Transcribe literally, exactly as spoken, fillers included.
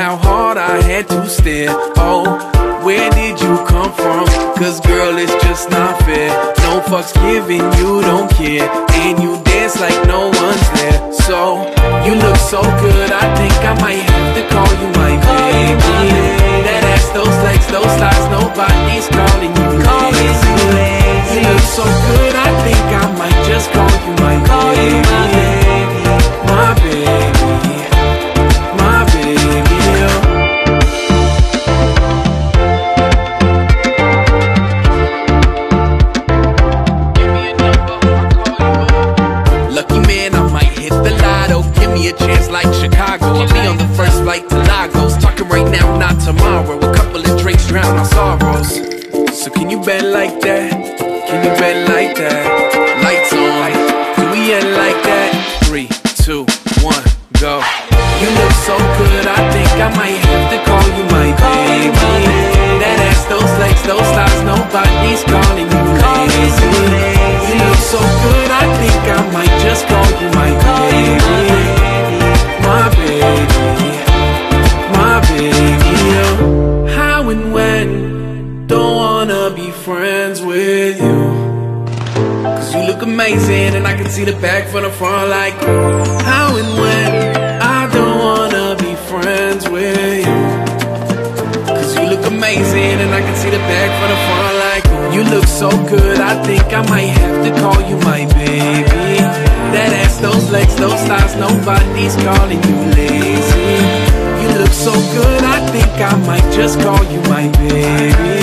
how hard I had to stare. Oh, where did you come from? Cause girl, it's just not fair. No fucks given, you don't care, and you dance like no one's there. So, you look so good, I think I might have to call you my baby. That ass, those legs, those thighs, nobody's calling you lazy. You look so good, I think I might just call you my baby. My baby, my baby, oh. Lucky man, I might hit the lotto. Give me a chance like Chicago. I'll be on the first flight to Lagos. Talking right now, not tomorrow. A couple of drinks drown our sorrows. So can you bet like that? Can you bet like that? Lights on, do we end like that? Three, two, one, go. You look so good, I think I might have to call you my baby. That ass, those legs, those thighs, nobody's calling you lazy. You look so good, I think I might just call you my baby. My baby, my baby, oh. How and when, don't wanna be friends with you. Cause you look amazing and I can see the back from the front like how and when, I don't wanna be friends with you. Cause you look amazing and I can see the back from the front like you look so good, I think I might have to call you my baby. That ass, those legs, those thighs, nobody's calling you lazy. You look so good, I think I might just call you my baby.